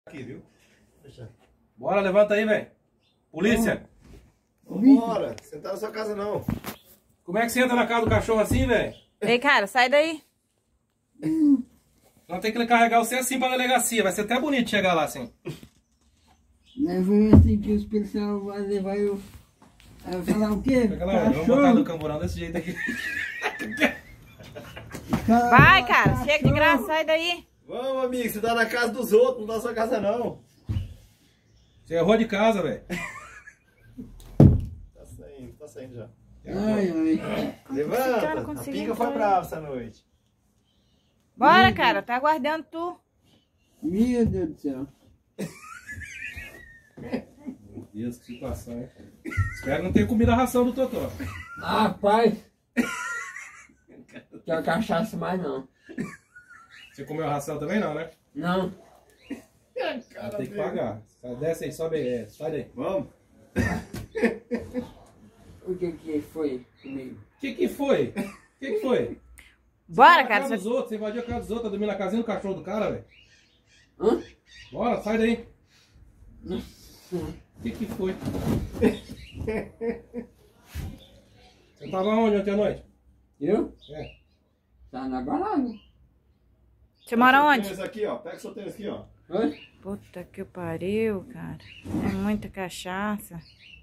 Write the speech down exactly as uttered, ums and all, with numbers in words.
Aqui, viu? Deixa. Bora, levanta aí, velho. Polícia. Vambora. Você não tá na sua casa, não. Como é que você entra na casa do cachorro assim, velho? Ei, cara, sai daí. Nós tem que carregar você assim pra delegacia. Vai ser até bonito chegar lá assim. Nós vamos assim que os policiais vão levar eu. Aí eu falar o quê? Pega lá, vamos botar no camburão desse jeito aqui. Vai, cara, chega de graça, sai daí. Vamos, amigo. Você tá na casa dos outros, não tá na sua casa, não. Você errou de casa, velho. Tá saindo, tá saindo já. Ai, ai. Levanta. A conseguiu pica foi entrar. brava essa noite. Bora, cara, tá aguardando tu. Meu Deus do céu. Meu Deus, que situação, hein? Espero não ter comido a ração do Totó. Rapaz. Quer cachaça mais não. Você comeu a ração também não, né? Não. Vai ter que pagar. Desce aí, sobe aí. É, sai daí. Vamos. O que que foi comigo? O que que foi? O que que foi? Bora, Você tá na cara. casa dos outros, você invadiu a casa dos outros, tá dormindo na casinha do cachorro do cara, velho. Hã? Bora, sai daí. Nossa. O que que foi? Você tava onde ontem à noite? Eu? É. Tá na balada. Você mora Pega onde? esse aqui, ó. Pega o seu tênis aqui, ó. Oi? Puta que pariu, cara. É muita cachaça.